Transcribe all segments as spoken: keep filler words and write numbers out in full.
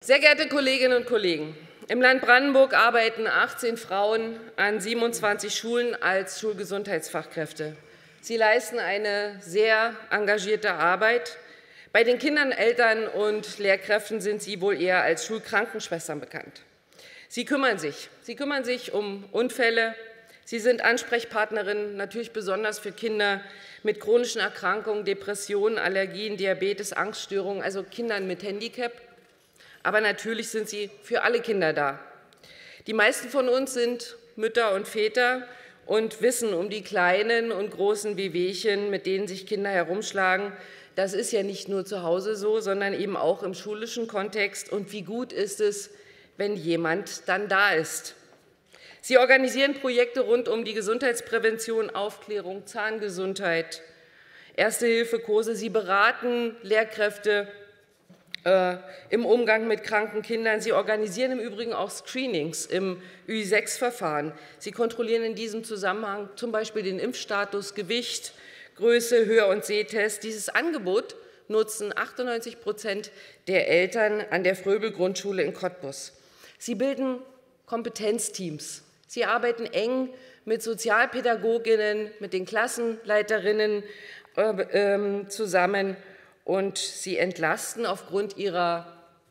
Sehr geehrte Kolleginnen und Kollegen, im Land Brandenburg arbeiten achtzehn Frauen an siebenundzwanzig Schulen als Schulgesundheitsfachkräfte. Sie leisten eine sehr engagierte Arbeit. Bei den Kindern, Eltern und Lehrkräften sind sie wohl eher als Schulkrankenschwestern bekannt. Sie kümmern sich. Sie kümmern sich um Unfälle. Sie sind Ansprechpartnerinnen, natürlich besonders für Kinder mit chronischen Erkrankungen, Depressionen, Allergien, Diabetes, Angststörungen, also Kindern mit Handicap. Aber natürlich sind sie für alle Kinder da. Die meisten von uns sind Mütter und Väter und wissen um die kleinen und großen Wehwehchen, mit denen sich Kinder herumschlagen. Das ist ja nicht nur zu Hause so, sondern eben auch im schulischen Kontext. Und wie gut ist es, wenn jemand dann da ist? Sie organisieren Projekte rund um die Gesundheitsprävention, Aufklärung, Zahngesundheit, Erste-Hilfe-Kurse. Sie beraten Lehrkräfte äh, im Umgang mit kranken Kindern. Sie organisieren im Übrigen auch Screenings im Ü sechs Verfahren. Sie kontrollieren in diesem Zusammenhang zum Beispiel den Impfstatus, Gewicht, Größe, Hör- und Sehtest. Dieses Angebot nutzen achtundneunzig Prozent der Eltern an der Fröbel-Grundschule in Cottbus. Sie bilden Kompetenzteams. Sie arbeiten eng mit Sozialpädagoginnen, mit den Klassenleiterinnen äh, äh, zusammen, und sie entlasten aufgrund ihrer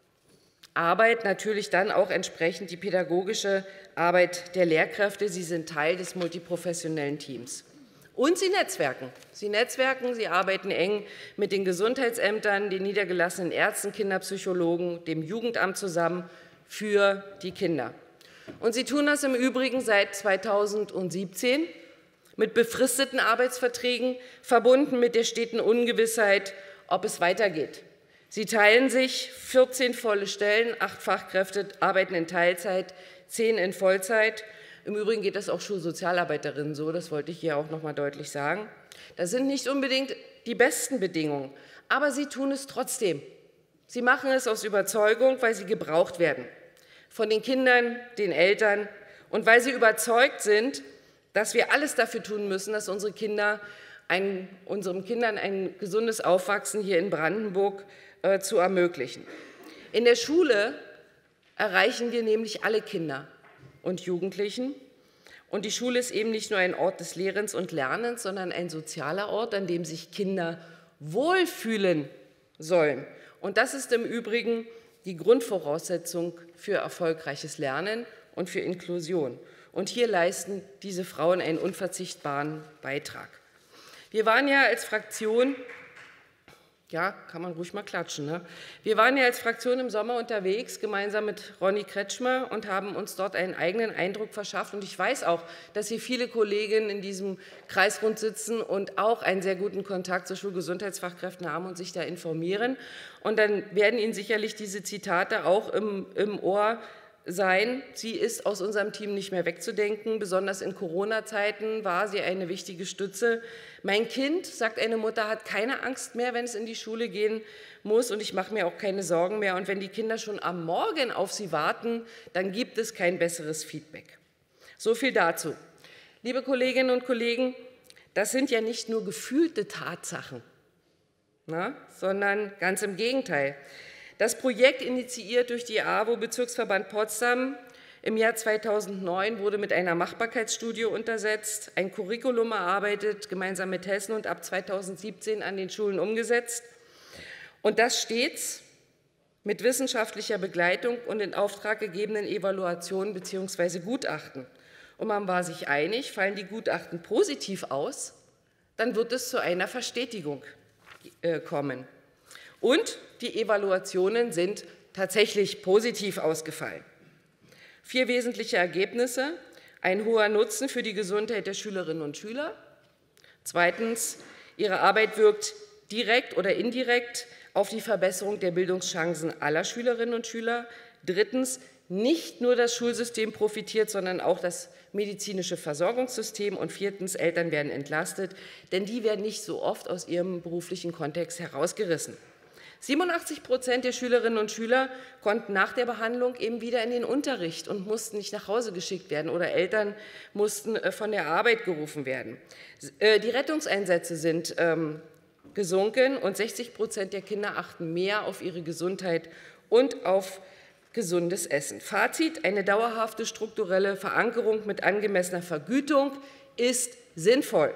Arbeit natürlich dann auch entsprechend die pädagogische Arbeit der Lehrkräfte. Sie sind Teil des multiprofessionellen Teams. Und sie netzwerken. Sie netzwerken, sie arbeiten eng mit den Gesundheitsämtern, den niedergelassenen Ärzten, Kinderpsychologen, dem Jugendamt zusammen für die Kinder. Und sie tun das im Übrigen seit zweitausendsiebzehn mit befristeten Arbeitsverträgen, verbunden mit der steten Ungewissheit, ob es weitergeht. Sie teilen sich vierzehn volle Stellen, acht Fachkräfte arbeiten in Teilzeit, zehn in Vollzeit. Im Übrigen geht das auch Schulsozialarbeiterinnen so, das wollte ich hier auch noch mal deutlich sagen. Das sind nicht unbedingt die besten Bedingungen, aber sie tun es trotzdem. Sie machen es aus Überzeugung, weil sie gebraucht werden. Von den Kindern, den Eltern und weil sie überzeugt sind, dass wir alles dafür tun müssen, dass unsere Kinder ein, unseren Kindern ein gesundes Aufwachsen hier in Brandenburg äh, zu ermöglichen. In der Schule erreichen wir nämlich alle Kinder und Jugendlichen. Und die Schule ist eben nicht nur ein Ort des Lehrens und Lernens, sondern ein sozialer Ort, an dem sich Kinder wohlfühlen sollen. Und das ist im Übrigen die Grundvoraussetzung für erfolgreiches Lernen und für Inklusion. Und hier leisten diese Frauen einen unverzichtbaren Beitrag. Wir waren ja als Fraktion, ja, kann man ruhig mal klatschen, ne? Wir waren ja als Fraktion im Sommer unterwegs, gemeinsam mit Ronny Kretschmer, und haben uns dort einen eigenen Eindruck verschafft. Und ich weiß auch, dass hier viele Kolleginnen in diesem Kreisrund sitzen und auch einen sehr guten Kontakt zu Schulgesundheitsfachkräften haben und sich da informieren. Und dann werden Ihnen sicherlich diese Zitate auch im, im Ohr sein. Sie ist aus unserem Team nicht mehr wegzudenken. Besonders in Corona-Zeiten war sie eine wichtige Stütze. Mein Kind, sagt eine Mutter, hat keine Angst mehr, wenn es in die Schule gehen muss, und ich mache mir auch keine Sorgen mehr. Und wenn die Kinder schon am Morgen auf sie warten, dann gibt es kein besseres Feedback. So viel dazu. Liebe Kolleginnen und Kollegen, das sind ja nicht nur gefühlte Tatsachen, na, sondern ganz im Gegenteil. Das Projekt, initiiert durch die A W O Bezirksverband Potsdam, im Jahr zweitausendneun wurde mit einer Machbarkeitsstudie untersetzt, ein Curriculum erarbeitet, gemeinsam mit Hessen, und ab zweitausendsiebzehn an den Schulen umgesetzt. Und das stets mit wissenschaftlicher Begleitung und in Auftrag gegebenen Evaluationen bzw. Gutachten. Und man war sich einig, fallen die Gutachten positiv aus, dann wird es zu einer Verstetigung kommen. Und die Evaluationen sind tatsächlich positiv ausgefallen. Vier wesentliche Ergebnisse: ein hoher Nutzen für die Gesundheit der Schülerinnen und Schüler. Zweitens, ihre Arbeit wirkt direkt oder indirekt auf die Verbesserung der Bildungschancen aller Schülerinnen und Schüler. Drittens, nicht nur das Schulsystem profitiert, sondern auch das medizinische Versorgungssystem. Und viertens, Eltern werden entlastet, denn die werden nicht so oft aus ihrem beruflichen Kontext herausgerissen. siebenundachtzig Prozent der Schülerinnen und Schüler konnten nach der Behandlung eben wieder in den Unterricht und mussten nicht nach Hause geschickt werden, oder Eltern mussten von der Arbeit gerufen werden. Die Rettungseinsätze sind gesunken und sechzig Prozent der Kinder achten mehr auf ihre Gesundheit und auf gesundes Essen. Fazit: Eine dauerhafte strukturelle Verankerung mit angemessener Vergütung ist sinnvoll.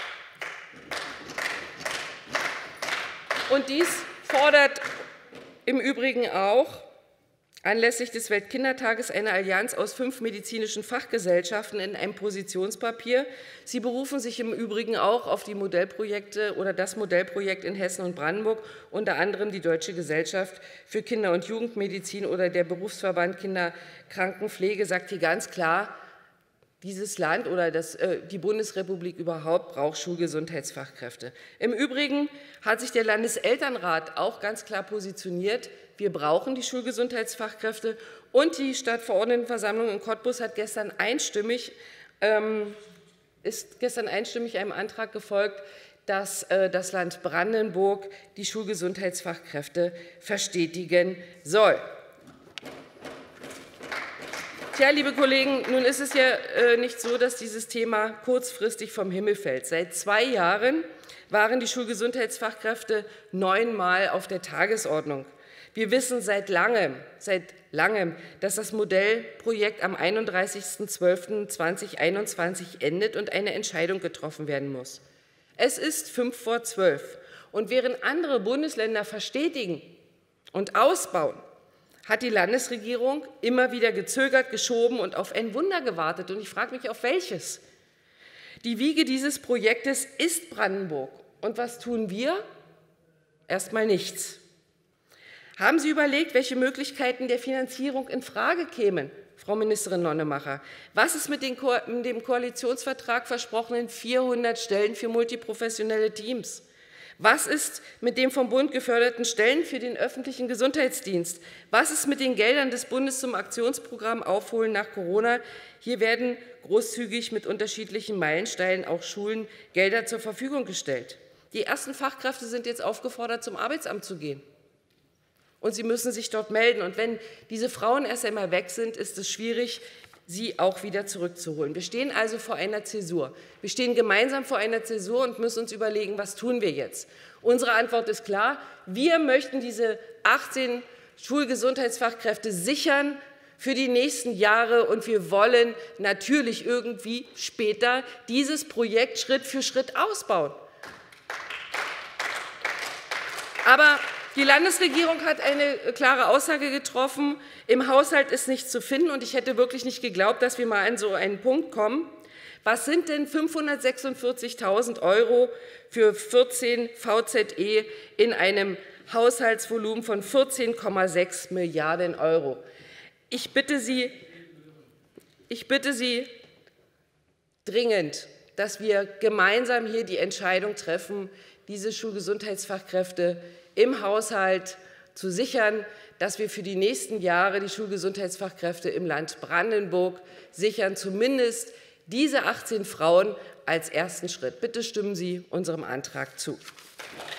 Und dies fordert im Übrigen auch anlässlich des Weltkindertages eine Allianz aus fünf medizinischen Fachgesellschaften in einem Positionspapier. Sie berufen sich im Übrigen auch auf die Modellprojekte oder das Modellprojekt in Hessen und Brandenburg, unter anderem die Deutsche Gesellschaft für Kinder- und Jugendmedizin oder der Berufsverband Kinderkrankenpflege sagt hier ganz klar, dieses Land oder das, äh, die Bundesrepublik überhaupt braucht Schulgesundheitsfachkräfte. Im Übrigen hat sich der Landeselternrat auch ganz klar positioniert. Wir brauchen die Schulgesundheitsfachkräfte. Und die Stadtverordnetenversammlung in Cottbus hat gestern einstimmig, ähm, ist gestern einstimmig einem Antrag gefolgt, dass äh, das Land Brandenburg die Schulgesundheitsfachkräfte verstetigen soll. Tja, liebe Kollegen, nun ist es ja äh, nicht so, dass dieses Thema kurzfristig vom Himmel fällt. Seit zwei Jahren waren die Schulgesundheitsfachkräfte neunmal auf der Tagesordnung. Wir wissen seit langem, seit langem, dass das Modellprojekt am einunddreißigsten zwölften zweitausendeinundzwanzig endet und eine Entscheidung getroffen werden muss. Es ist fünf vor zwölf. Und während andere Bundesländer verstetigen und ausbauen, hat die Landesregierung immer wieder gezögert, geschoben und auf ein Wunder gewartet. Und ich frage mich, auf welches? Die Wiege dieses Projektes ist Brandenburg. Und was tun wir? Erstmal nichts. Haben Sie überlegt, welche Möglichkeiten der Finanzierung in Frage kämen, Frau Ministerin Nonnemacher? Was ist mit den Ko in dem Koalitionsvertrag versprochenen vierhundert Stellen für multiprofessionelle Teams? Was ist mit den vom Bund geförderten Stellen für den öffentlichen Gesundheitsdienst? Was ist mit den Geldern des Bundes zum Aktionsprogramm Aufholen nach Corona? Hier werden großzügig mit unterschiedlichen Meilensteinen auch Schulen Gelder zur Verfügung gestellt. Die ersten Fachkräfte sind jetzt aufgefordert, zum Arbeitsamt zu gehen. Und sie müssen sich dort melden. Und wenn diese Frauen erst einmal weg sind, ist es schwierig, sie auch wieder zurückzuholen. Wir stehen also vor einer Zäsur. Wir stehen gemeinsam vor einer Zäsur und müssen uns überlegen, was tun wir jetzt? Unsere Antwort ist klar. Wir möchten diese achtzehn Schulgesundheitsfachkräfte sichern für die nächsten Jahre. Und wir wollen natürlich irgendwie später dieses Projekt Schritt für Schritt ausbauen. Aber die Landesregierung hat eine klare Aussage getroffen, im Haushalt ist nichts zu finden, und ich hätte wirklich nicht geglaubt, dass wir mal an so einen Punkt kommen. Was sind denn fünfhundertsechsundvierzigtausend Euro für vierzehn V Z E in einem Haushaltsvolumen von vierzehn Komma sechs Milliarden Euro? Ich bitte Sie, ich bitte Sie dringend, dass wir gemeinsam hier die Entscheidung treffen, diese Schulgesundheitsfachkräfte im Haushalt zu sichern, dass wir für die nächsten Jahre die Schulgesundheitsfachkräfte im Land Brandenburg sichern, zumindest diese achtzehn Frauen als ersten Schritt. Bitte stimmen Sie unserem Antrag zu.